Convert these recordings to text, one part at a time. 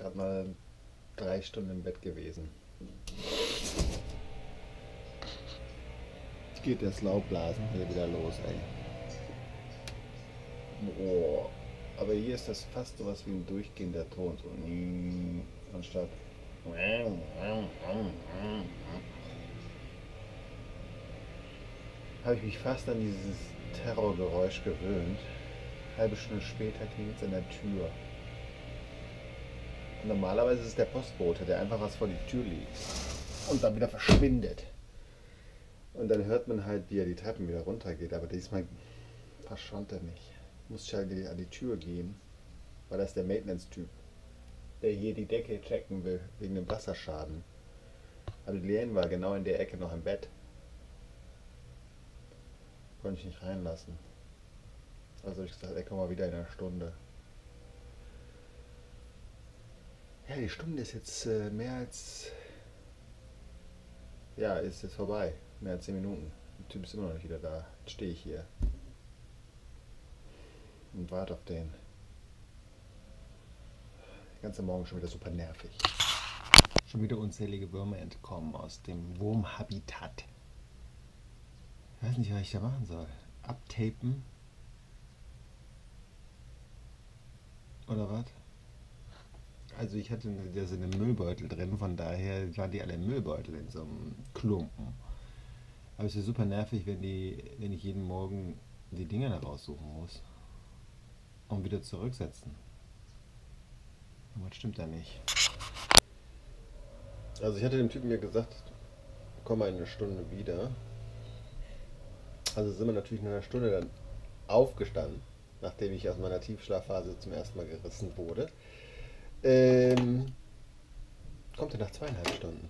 gerade mal 3 Stunden im Bett gewesen. Jetzt geht das Laubblasen hier wieder los, ey. Boah. Aber hier ist das fast sowas wie ein durchgehender Ton. So anstatt. Habe ich mich fast an dieses Terrorgeräusch gewöhnt. Halbe Stunde später klingelt es an der Tür. Und normalerweise ist es der Postbote, der einfach was vor die Tür legt und dann wieder verschwindet. Und dann hört man halt, wie er die Treppen wieder runtergeht. Aber diesmal verschwand er nicht. Musste halt an die Tür gehen, weil das der Maintenance-Typ, der hier die Decke checken will, wegen dem Wasserschaden. Aber Liane war genau in der Ecke noch im Bett. Konnte ich nicht reinlassen. Also habe ich gesagt, ey, komm mal wieder in einer Stunde. Ja, die Stunde ist jetzt mehr als... Ja, ist jetzt vorbei. Mehr als 10 Minuten. Der Typ ist immer noch nicht wieder da. Jetzt stehe ich hier. Und warte auf den. Der ganze Morgen schon wieder super nervig. Schon wieder unzählige Würmer entkommen aus dem Wurmhabitat. Ich weiß nicht, was ich da machen soll. Abtapen? Oder was? Also ich hatte da so einen Müllbeutel drin, von daher waren die alle im Müllbeutel in so einem Klumpen. Aber es ist super nervig, wenn ich jeden Morgen die Dinger da raussuchen muss. Und wieder zurücksetzen. Was stimmt da nicht? Also ich hatte dem Typen ja gesagt, komm mal in eine Stunde wieder. Also sind wir natürlich nach einer Stunde dann aufgestanden, nachdem ich aus meiner Tiefschlafphase zum ersten Mal gerissen wurde. Kommt er nach 2,5 Stunden.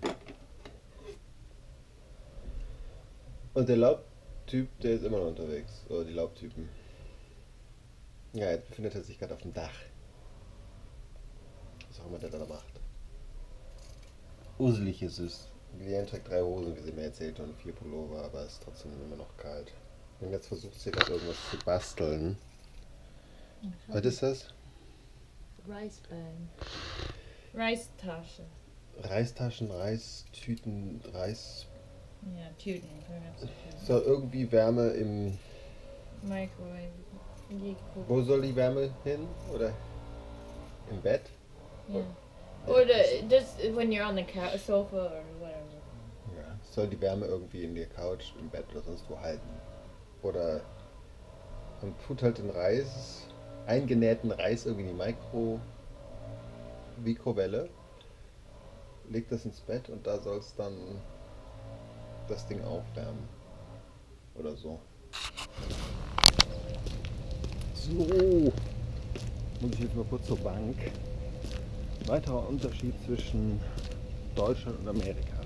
Und der Laubtyp, der ist immer noch unterwegs. Oder die Laubtypen. Ja, jetzt befindet er sich gerade auf dem Dach. Was auch immer der da macht. Uselig ist es. Liane trägt 3 Hosen, wie sie mir erzählt, und 4 Pullover, aber es ist trotzdem immer noch kalt. Und jetzt versucht sie gerade irgendwas zu basteln. Was ist das? Reisbag. Reistaschen. Reistaschen, Reistüten, Reis. Ja, Tüten. Soll irgendwie Wärme im... Microwave. Wo soll die Wärme hin? Oder im Bett? Yeah. Or just when you're on the sofa or whatever. Ja, soll die Wärme irgendwie in der Couch, im Bett oder sonst wo halten. Oder man tut halt den Reis, eingenähten Reis irgendwie in die Mikrowelle, legt das ins Bett und da soll es dann das Ding aufwärmen. Oder so. So, muss ich jetzt mal kurz zur Bank. Weiterer Unterschied zwischen Deutschland und Amerika.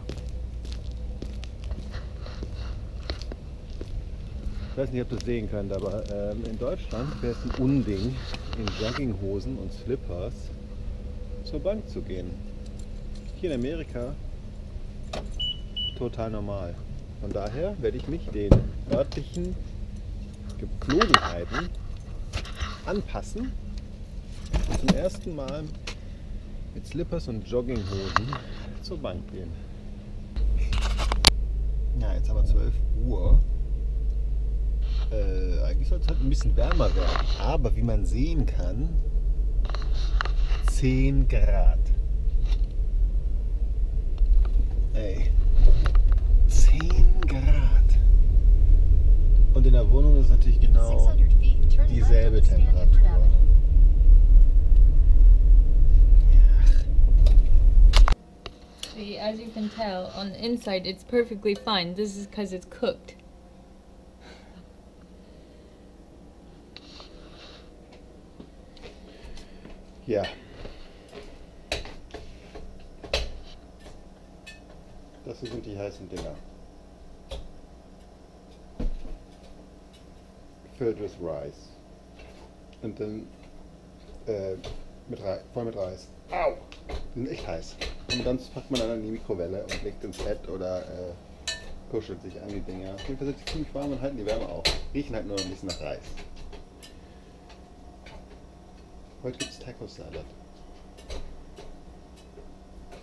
Ich weiß nicht, ob ihr das sehen könnt, aber in Deutschland wäre es ein Unding, in Jogginghosen und Slippers zur Bank zu gehen. Hier in Amerika total normal. Von daher werde ich mich den örtlichen Gepflogenheiten anpassen und zum ersten Mal mit Slippers und Jogginghosen zur Bank gehen. Ja, jetzt haben wir 12 Uhr. Eigentlich soll es halt ein bisschen wärmer werden, aber wie man sehen kann, 10 Grad. Ey, 10 Grad. Und in der Wohnung ist natürlich genau dieselbe Temperatur. See, as you can tell, on the inside it's perfectly fine. This is because it's cooked. Ja. Das sind die heißen Dinger. Filled with rice. Und dann voll mit Reis. Au! Die sind echt heiß. Und dann packt man dann in die Mikrowelle und legt ins Bett oder kuschelt sich an die Dinger. Auf jeden Fall sind die ziemlich warm und halten die Wärme auf. Riechen halt nur ein bisschen nach Reis. Heute gibt es Taco-Salat.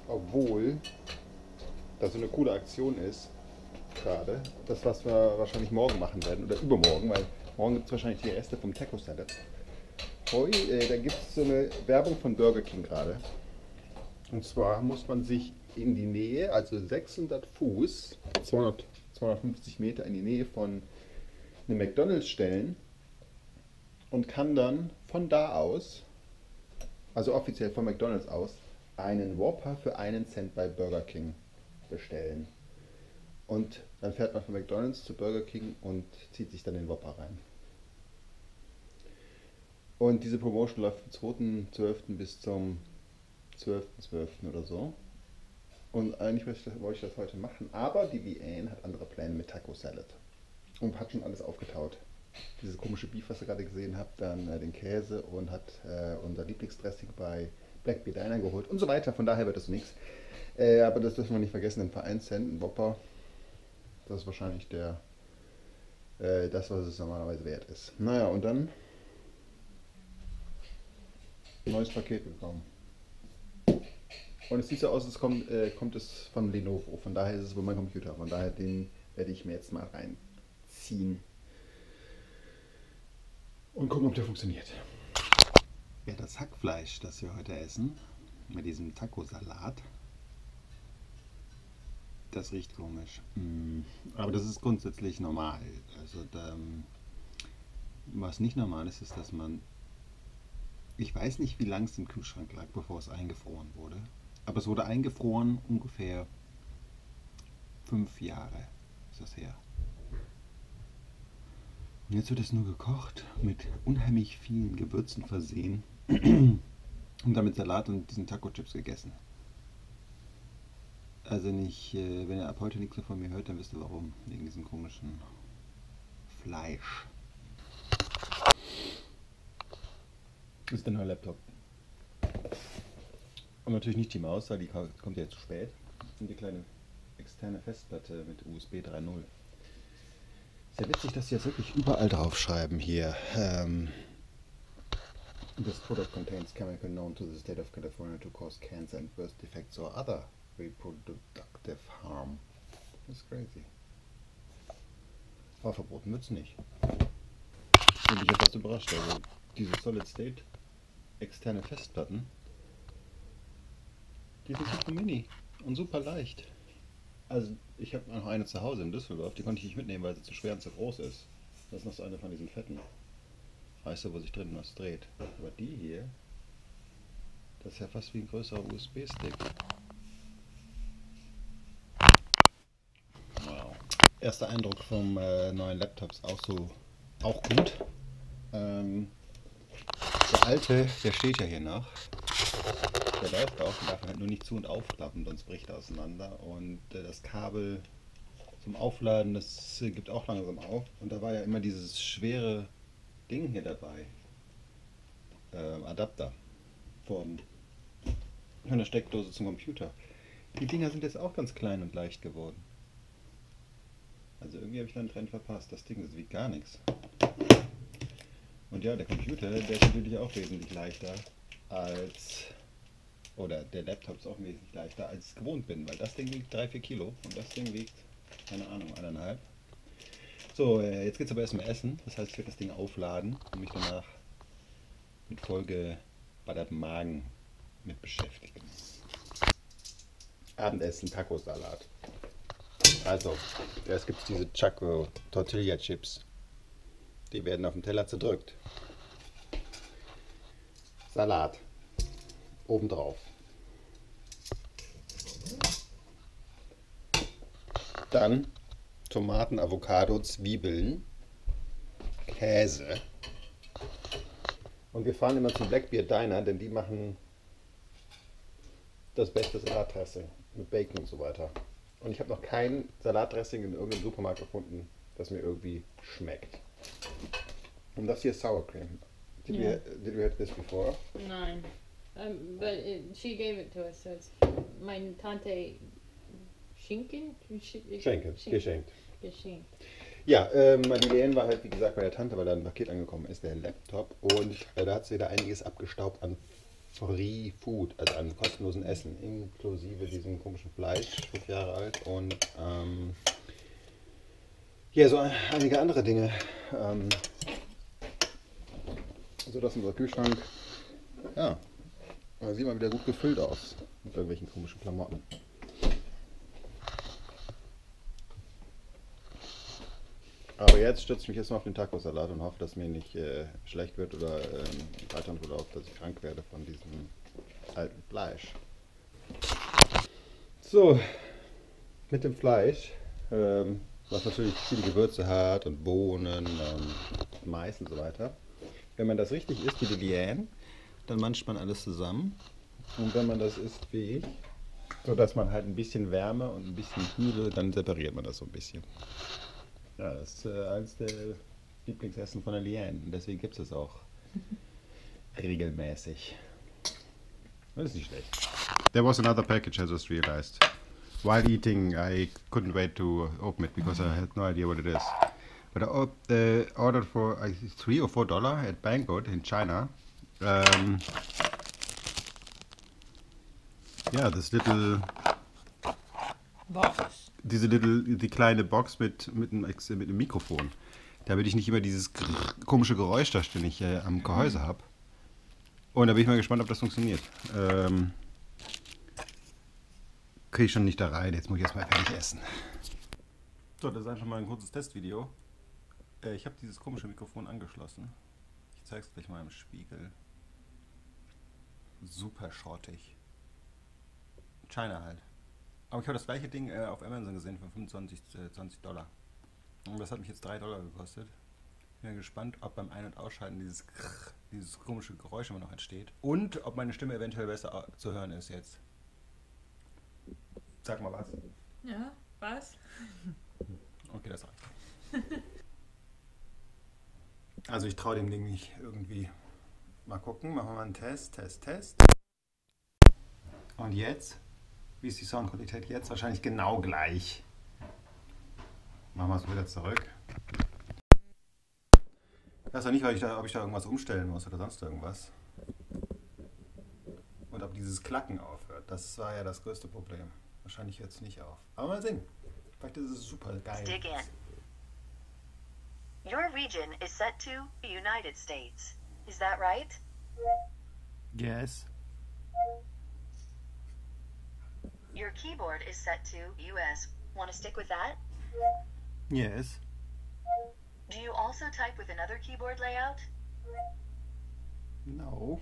Obwohl das so eine coole Aktion ist, gerade. Das, was wir wahrscheinlich morgen machen werden oder übermorgen, weil morgen gibt es wahrscheinlich die Reste vom Taco Salad. Da gibt es so eine Werbung von Burger King gerade. Und zwar muss man sich in die Nähe, also 600 Fuß, 250 Meter in die Nähe von einem McDonald's stellen und kann dann von da aus, also offiziell von McDonald's aus, einen Whopper für 1 Cent bei Burger King bestellen. Und dann fährt man von McDonald's zu Burger King und zieht sich dann den Whopper rein. Und diese Promotion läuft vom 2.12. bis zum 12.12. oder so. Und eigentlich wollte ich das heute machen, aber die VN hat andere Pläne mit Taco Salad. Und hat schon alles aufgetaut. Dieses komische Beef, was ihr gerade gesehen habt, dann den Käse und hat unser Lieblingsdressing bei Black Bear Diner geholt und so weiter. Von daher wird das nichts. Aber das dürfen wir nicht vergessen, denn für 1 Cent ein Whopper, das ist wahrscheinlich das, was es normalerweise wert ist. Naja, und dann ein neues Paket bekommen. Und es sieht so aus, als kommt es von Lenovo. Von daher ist es wohl mein Computer. Von daher den werde ich mir jetzt mal reinziehen. Und gucken, ob der funktioniert. Ja, das Hackfleisch, das wir heute essen, mit diesem Taco-Salat, das riecht komisch. Aber das ist grundsätzlich normal. Also was nicht normal ist, ist, dass man... Ich weiß nicht, wie lange es im Kühlschrank lag, bevor es eingefroren wurde. Aber es wurde eingefroren ungefähr 5 Jahre ist das her. Und jetzt wird es nur gekocht, mit unheimlich vielen Gewürzen versehen und damit Salat und diesen Taco-Chips gegessen. Also nicht, wenn ihr ab heute nichts mehr von mir hört, dann wisst ihr warum. Wegen diesem komischen Fleisch. Das ist der neue Laptop. Und natürlich nicht die Maus, weil die kommt ja zu spät. Und die kleine externe Festplatte mit USB 3.0. Sehr witzig, dass sie jetzt wirklich überall draufschreiben hier. This product contains chemical known to the state of California to cause cancer and birth defects or other reproductive harm. Das ist crazy. Aber verboten wird's nicht. Und ich etwas überrascht. Also diese Solid State externe Festplatten, die sind super mini und super leicht. Also ich habe noch eine zu Hause in Düsseldorf, die konnte ich nicht mitnehmen, weil sie zu schwer und zu groß ist. Das ist noch so eine von diesen fetten. Weißt du, wo sich drin was dreht. Aber die hier, das ist ja fast wie ein größerer USB-Stick. Wow. Erster Eindruck vom neuen Laptops auch gut. Der alte, der steht ja hier noch. Der läuft auch, man darf halt nur nicht zu- und aufklappen, sonst bricht er auseinander. Und das Kabel zum Aufladen, das gibt auch langsam auf. Und da war ja immer dieses schwere Ding hier dabei. Adapter von der Steckdose zum Computer. Die Dinger sind jetzt auch ganz klein und leicht geworden. Also irgendwie habe ich da einen Trend verpasst. Das Ding, das wiegt gar nichts. Und ja, der Computer, der ist natürlich auch wesentlich leichter als... Oder der Laptop ist auch wesentlich leichter, als ich gewohnt bin, weil das Ding wiegt 3-4 Kilo und das Ding wiegt, keine Ahnung, 1,5. So, jetzt geht es aber erstmal essen. Das heißt, ich werde das Ding aufladen und mich danach mit vollgeballertem Magen mit beschäftigen. Abendessen, Taco-Salat. Also, erst gibt es diese Chaco Tortilla Chips. Die werden auf dem Teller zerdrückt. Salat. Obendrauf. Dann Tomaten, Avocado, Zwiebeln, Käse. Und wir fahren immer zum Black Bear Diner, denn die machen das beste Salatdressing mit Bacon und so weiter. Und ich habe noch kein Salatdressing in irgendeinem Supermarkt gefunden, das mir irgendwie schmeckt. Und das hier ist Sour Cream. Did we have this before? Nein. But she gave it to us, so it's mein Tante Schinken? Geschenkt. Geschenkt. Ja, Madeleine war halt wie gesagt bei der Tante, weil da ein Paket angekommen ist, der Laptop. Und da hat sie da einiges abgestaubt an Free Food, also an kostenlosen Essen, inklusive diesem komischen Fleisch, 5 Jahre alt und ja, so einige andere Dinge, sodass unser Kühlschrank, ja, sieht mal wieder gut gefüllt aus mit irgendwelchen komischen Klamotten. Aber jetzt stütze ich mich erstmal auf den Tacosalat und hoffe, dass mir nicht schlecht wird oder im weiteren Verlauf, dass ich krank werde von diesem alten Fleisch. So, mit dem Fleisch, was natürlich viele Gewürze hat und Bohnen, Mais und so weiter. Wenn man das richtig isst, wie die Liane, dann manscht man alles zusammen. Und wenn man das isst wie ich, so dass man halt ein bisschen Wärme und ein bisschen Kühle, dann separiert man das so ein bisschen. Ja, das ist eines der Lieblingsessen von der Liane. Und deswegen gibt es auch regelmäßig. Das ist nicht schlecht. There was another package I just realized. While eating, I couldn't wait to open it because I had no idea what it is. But I ordered for $3 or $4 at Bangkok in China. Yeah, this little Box. die kleine Box mit einem Mikrofon. Damit ich nicht immer dieses komische Geräusch da ständig am Gehäuse habe. Und da bin ich mal gespannt, ob das funktioniert. Kriege ich schon nicht da rein, jetzt muss ich erstmal fertig essen. So, das ist einfach mal ein kurzes Testvideo. Ich habe dieses komische Mikrofon angeschlossen. Ich zeige es gleich mal im Spiegel. Super shortig. China halt. Aber ich habe das gleiche Ding auf Amazon gesehen für 25, $20. Und das hat mich jetzt $3 gekostet. Bin gespannt, ob beim Ein- und Ausschalten dieses komische Geräusch immer noch entsteht. Und ob meine Stimme eventuell besser zu hören ist jetzt. Sag mal was. Ja, was? Okay, das reicht. Also ich traue dem Ding nicht irgendwie. Mal gucken, machen wir mal einen Test. Und jetzt? Wie ist die Soundqualität jetzt? Wahrscheinlich genau gleich. Machen wir es wieder zurück. Ich weiß auch nicht, ob ich da irgendwas umstellen muss oder sonst irgendwas. Und ob dieses Klacken aufhört. Das war ja das größte Problem. Wahrscheinlich hört es nicht auf. Aber mal sehen. Vielleicht ist es super geil. Dig in. Your region is set to the United States. Is that right? Yes. Your keyboard is set to US. Want to stick with that? Yes. Do you also type with another keyboard layout? No.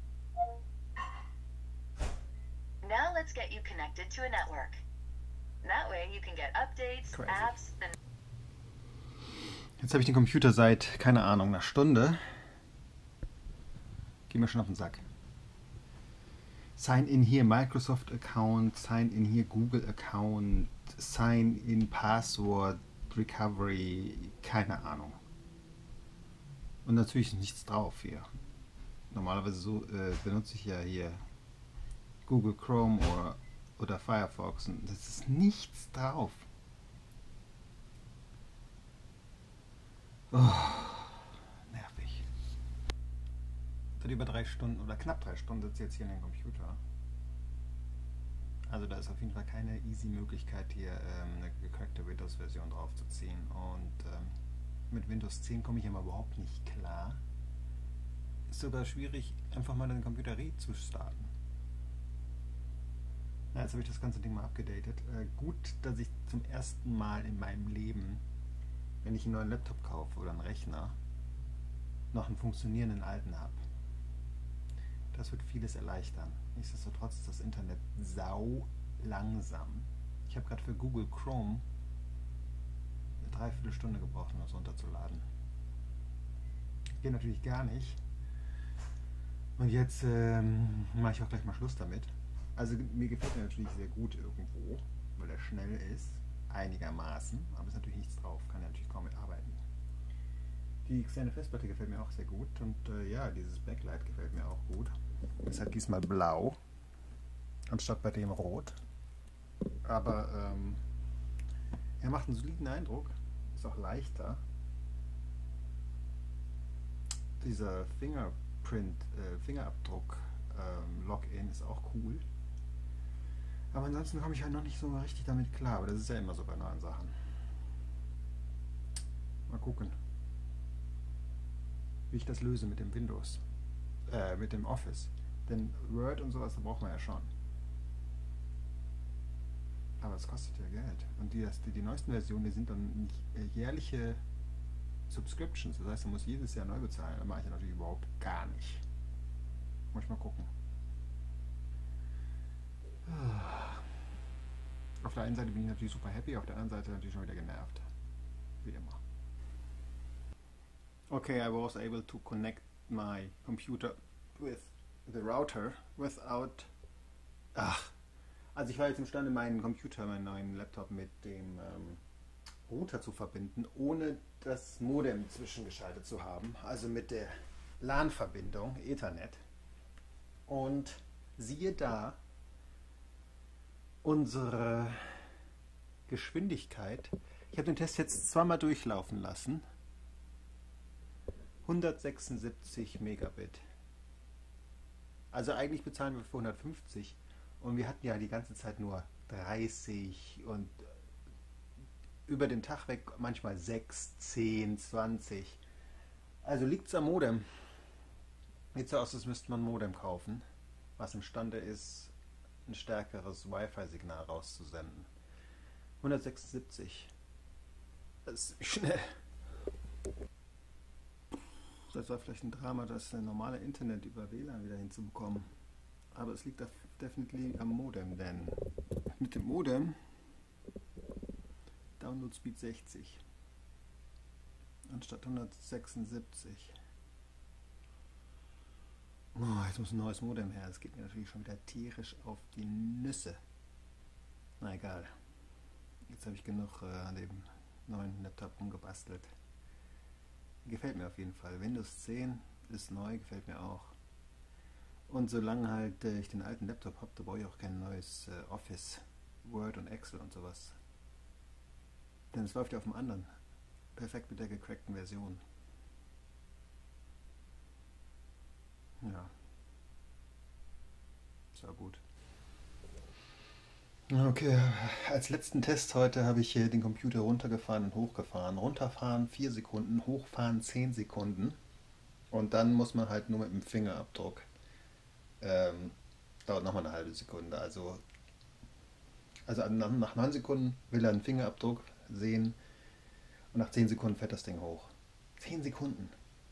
Now let's get you connected to a network. That way you can get updates, Crazy. apps, and Jetzt habe ich den Computer seit, keine Ahnung, einer Stunde. Geh mir schon auf den Sack. Sign in hier Microsoft Account, sign in hier Google Account, sign in Password, Recovery, keine Ahnung. Und natürlich ist nichts drauf hier. Normalerweise so benutze ich ja hier Google Chrome oder Firefox und das ist nichts drauf. Oh, nervig. Seit über 3 Stunden oder knapp 3 Stunden sitze ich jetzt hier in dem Computer. Also da ist auf jeden Fall keine easy Möglichkeit hier eine gecrackte Windows-Version draufzuziehen. Und mit Windows 10 komme ich immer überhaupt nicht klar. Ist sogar schwierig, einfach mal den Computer zu starten. Na, jetzt habe ich das ganze Ding mal abgedatet. Gut, dass ich zum ersten Mal in meinem Leben, wenn ich einen neuen Laptop kaufe oder einen Rechner, noch einen funktionierenden alten habe. Das wird vieles erleichtern. Nichtsdestotrotz ist das Internet sau langsam. Ich habe gerade für Google Chrome eine Dreiviertelstunde gebraucht, um das runterzuladen. Geht natürlich gar nicht. Und jetzt mache ich auch gleich mal Schluss damit. Also mir gefällt er natürlich sehr gut irgendwo, weil er schnell ist, einigermaßen, aber ist natürlich nichts drauf, kann ja natürlich kaum mitarbeiten. Die externe Festplatte gefällt mir auch sehr gut und ja, dieses Backlight gefällt mir auch gut. Ist halt diesmal blau, anstatt bei dem rot. Aber er macht einen soliden Eindruck, ist auch leichter. Dieser Fingerabdruck Login ist auch cool. Aber ansonsten komme ich halt noch nicht so richtig damit klar. Aber das ist ja immer so bei neuen Sachen. Mal gucken, wie ich das löse mit dem Windows, mit dem Office. Denn Word und sowas, da braucht man ja schon. Aber es kostet ja Geld. Und die neuesten Versionen, die sind dann jährliche Subscriptions. Das heißt, man muss jedes Jahr neu bezahlen. Das mache ich ja natürlich überhaupt gar nicht. Muss ich mal gucken. Auf der einen Seite bin ich natürlich super happy, auf der anderen Seite natürlich schon wieder genervt. Wie immer. Okay, I was able to connect my computer with the router without... Also ich war jetzt imstande, meinen Computer, meinen neuen Laptop mit dem Router zu verbinden, ohne das Modem zwischengeschaltet zu haben. Also mit der LAN-Verbindung, Ethernet. Und siehe da, unsere Geschwindigkeit. Ich habe den Test jetzt zweimal durchlaufen lassen. 176 Megabit. Also eigentlich bezahlen wir für 150 und wir hatten ja die ganze Zeit nur 30 und über den Tag weg manchmal 6, 10, 20. Also liegt es am Modem. Sieht so aus, als müsste man ein Modem kaufen, was imstande ist, ein stärkeres Wi-Fi-Signal rauszusenden. 176. Das ist schnell. Das war vielleicht ein Drama, das normale Internet über WLAN wieder hinzubekommen. Aber es liegt definitiv am Modem, denn mit dem Modem Download Speed 60 anstatt 176. Oh, jetzt muss ein neues Modem her. Das geht mir natürlich schon wieder tierisch auf die Nüsse. Na egal. Jetzt habe ich genug an dem neuen Laptop rumgebastelt. Gefällt mir auf jeden Fall. Windows 10 ist neu, gefällt mir auch. Und solange halt ich den alten Laptop habe, da brauche ich auch kein neues Office, Word und Excel und sowas. Denn es läuft ja auf dem anderen. Perfekt mit der gecrackten Version. Ja. Ist auch gut. Okay, als letzten Test heute habe ich den Computer runtergefahren und hochgefahren. Runterfahren 4 Sekunden, hochfahren 10 Sekunden. Und dann muss man halt nur mit dem Fingerabdruck. Dauert nochmal eine halbe Sekunde. Also nach 9 Sekunden will er einen Fingerabdruck sehen und nach 10 Sekunden fährt das Ding hoch. 10 Sekunden.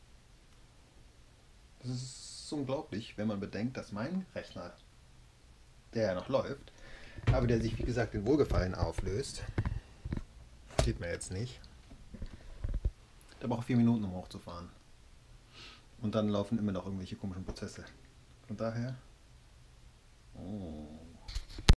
Das ist unglaublich, wenn man bedenkt, dass mein Rechner, der ja noch läuft, aber der sich wie gesagt in Wohlgefallen auflöst, sieht man jetzt nicht, der braucht 4 Minuten, um hochzufahren. Und dann laufen immer noch irgendwelche komischen Prozesse. Von daher... Oh.